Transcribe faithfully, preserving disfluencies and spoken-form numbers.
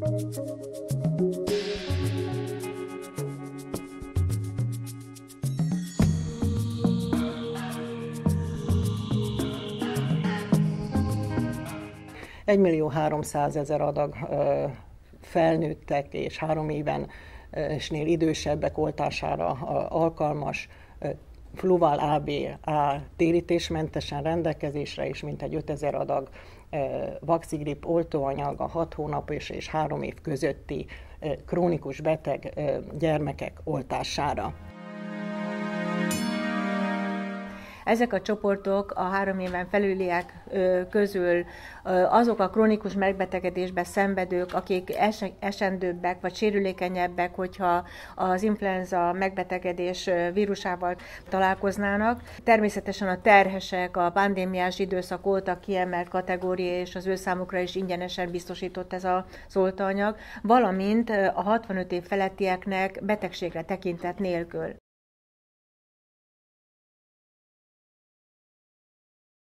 egymillió-háromszázezer adag felnőttek és három évenesnél idősebbek oltására alkalmas Fluval á bé á térítésmentesen rendelkezésre, és mintegy ötezer adag Vaxigrip oltóanyag a hat hónapos és három év közötti krónikus beteg gyermekek oltására. Ezek a csoportok a három éven felüliek közül azok a krónikus megbetegedésbe szenvedők, akik esendőbbek vagy sérülékenyebbek, hogyha az influenza megbetegedés vírusával találkoznának. Természetesen a terhesek, a pandémiás időszak óta kiemelt kategória, és az ő számukra is ingyenesen biztosított ez az oltóanyag, valamint a hatvanöt év felettieknek betegségre tekintet nélkül.